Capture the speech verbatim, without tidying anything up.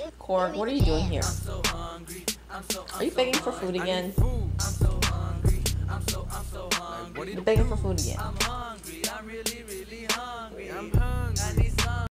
Cork, what are you doing here? Are you begging for food again? You're begging for food again.